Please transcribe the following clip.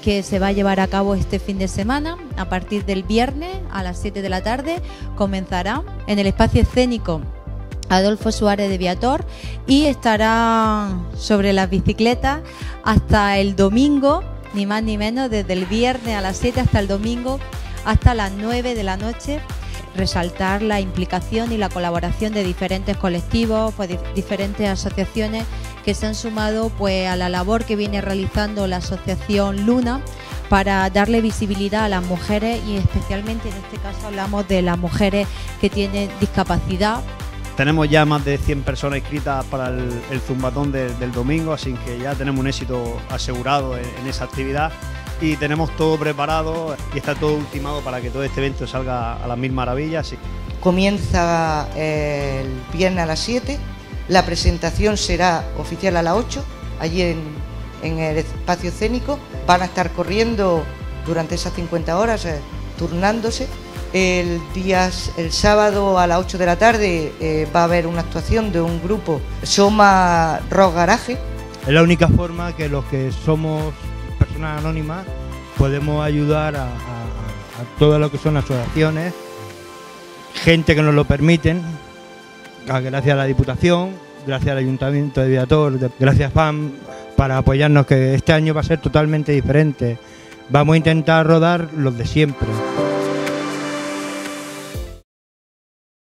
que se va a llevar a cabo este fin de semana. A partir del viernes a las 7 de la tarde comenzará en el espacio escénico Adolfo Suárez de Viator y estará sobre las bicicletas hasta el domingo, ni más ni menos, desde el viernes a las 7 hasta el domingo hasta las 9 de la noche. Resaltar la implicación y la colaboración de diferentes colectivos, pues diferentes asociaciones que se han sumado pues a la labor que viene realizando la asociación Luna para darle visibilidad a las mujeres, y especialmente en este caso hablamos de las mujeres que tienen discapacidad. Tenemos ya más de 100 personas inscritas para el zumbatón del domingo, así que ya tenemos un éxito asegurado en esa actividad y tenemos todo preparado y está todo ultimado para que todo este evento salga a las mil maravillas. Comienza el viernes a las 7, la presentación será oficial a las 8, allí en el espacio escénico. Van a estar corriendo durante esas 50 horas, turnándose. El sábado a las 8 de la tarde va a haber una actuación de un grupo, Soma Rock Garage. Es la única forma que los que somos personas anónimas podemos ayudar a todo lo que son asociaciones, gente que nos lo permiten, gracias a la Diputación, gracias al Ayuntamiento de Viator, gracias FAM, para apoyarnos, que este año va a ser totalmente diferente. Vamos a intentar rodar los de siempre.